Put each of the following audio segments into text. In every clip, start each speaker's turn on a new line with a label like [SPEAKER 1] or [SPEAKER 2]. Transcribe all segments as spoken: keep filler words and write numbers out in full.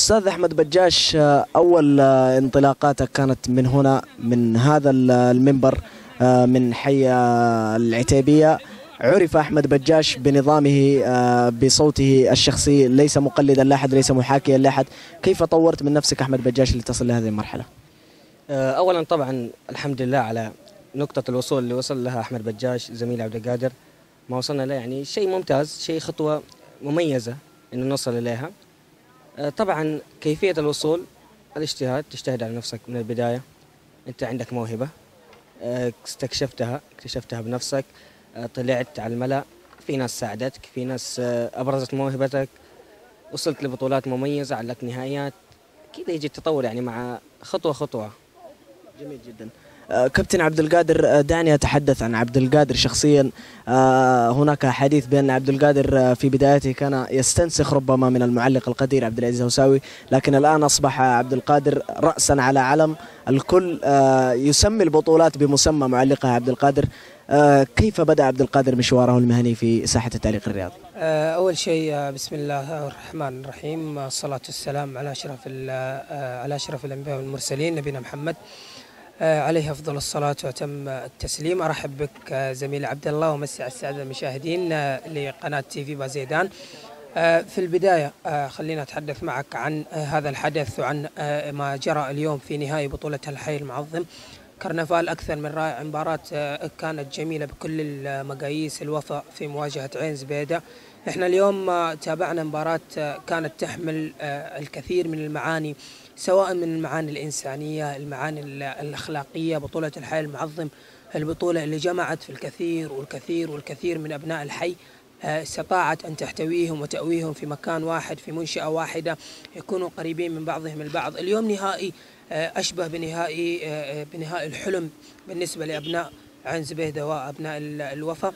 [SPEAKER 1] أستاذ أحمد بجاش، أول انطلاقاتك كانت من هنا من هذا المنبر من حي العتيبية. عرف أحمد بجاش بنظامه بصوته الشخصي، ليس مقلدا لأحد، ليس محاكيا لأحد. كيف طورت من نفسك أحمد بجاش لتصل لهذه المرحلة؟
[SPEAKER 2] أولا طبعا الحمد لله على نقطة الوصول اللي وصل لها أحمد بجاش زميل عبد القادر. ما وصلنا له يعني شيء ممتاز، شيء خطوة مميزة إنه نوصل إليها. طبعا كيفية الوصول الاجتهاد، تجتهد على نفسك من البداية. أنت عندك موهبة استكشفتها اكتشفتها بنفسك، طلعت على الملأ، في ناس ساعدتك، في ناس أبرزت موهبتك، وصلت لبطولات مميزة، علقت نهائيات. كذا يجي التطور يعني مع خطوة خطوة.
[SPEAKER 1] جميل جدا. كابتن عبد القادر، دعني أتحدث عن عبد القادر شخصيا. هناك حديث بأن عبد القادر في بدايته كان يستنسخ ربما من المعلق القدير عبد العزيز الهوساوي، لكن الآن أصبح عبد القادر رأسا على علم، الكل يسمي البطولات بمسمى معلقها عبد القادر. كيف بدأ عبد القادر مشواره المهني في ساحة التعليق الرياضي؟
[SPEAKER 3] أول شيء بسم الله الرحمن الرحيم، الصلاة والسلام على أشرف على أشرف الأنبياء والمرسلين نبينا محمد عليه أفضل الصلاة وأتم التسليم. أرحب بك زميل عبد الله ومسي على السادة المشاهدين لقناة تي في بازيدان. في البداية خلينا أتحدث معك عن هذا الحدث وعن ما جرى اليوم في نهائي بطولة الحي المعظم. كرنفال أكثر من رائع، مباراة كانت جميلة بكل المقاييس، الوفاء في مواجهة عين زبيدة. احنا اليوم تابعنا مباراة كانت تحمل الكثير من المعاني، سواء من المعاني الإنسانية، المعاني الأخلاقية. بطولة الحي المعظم البطولة اللي جمعت في الكثير والكثير والكثير من أبناء الحي، استطاعت أن تحتويهم وتأويهم في مكان واحد، في منشأة واحدة، يكونوا قريبين من بعضهم البعض. اليوم نهائي أشبه بنهائي بنهائي الحلم بالنسبة لأبناء عين زبيدة وأبناء الوفا.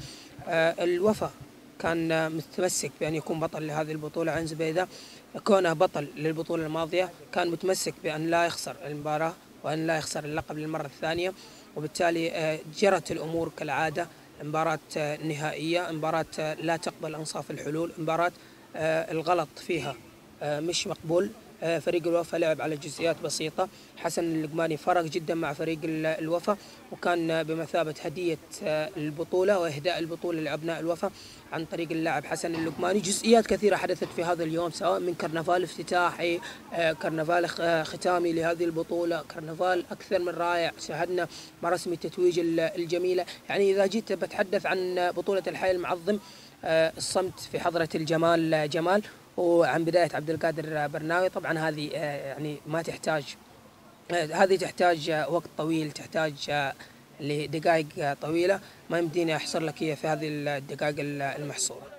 [SPEAKER 3] الوفا كان متمسك بأن يكون بطل لهذه البطولة، عين زبيدة كونه بطل للبطولة الماضية كان متمسك بأن لا يخسر المباراة وأن لا يخسر اللقب للمرة الثانية، وبالتالي جرت الأمور كالعادة. مباراة نهائية، مباراة لا تقبل أنصاف الحلول، مباراة الغلط فيها مش مقبول. فريق الوفا لعب على جزئيات بسيطة، حسن اللقماني فرق جدا مع فريق الوفا، وكان بمثابة هدية البطولة وإهداء البطولة لأبناء الوفا عن طريق اللاعب حسن اللقماني. جزئيات كثيرة حدثت في هذا اليوم، سواء من كرنفال افتتاحي، كرنفال ختامي لهذه البطولة، كرنفال أكثر من رائع، شاهدنا مراسم التتويج الجميلة. يعني إذا جيت بتحدث عن بطولة الحي المعظم، الصمت في حضرة الجمال جمال. وعن بداية عبد القادر برناوي، طبعا هذه يعني ما تحتاج، هذه تحتاج وقت طويل، تحتاج لدقائق طويلة، ما يمديني أحصر لك هي في هذه الدقائق المحصورة.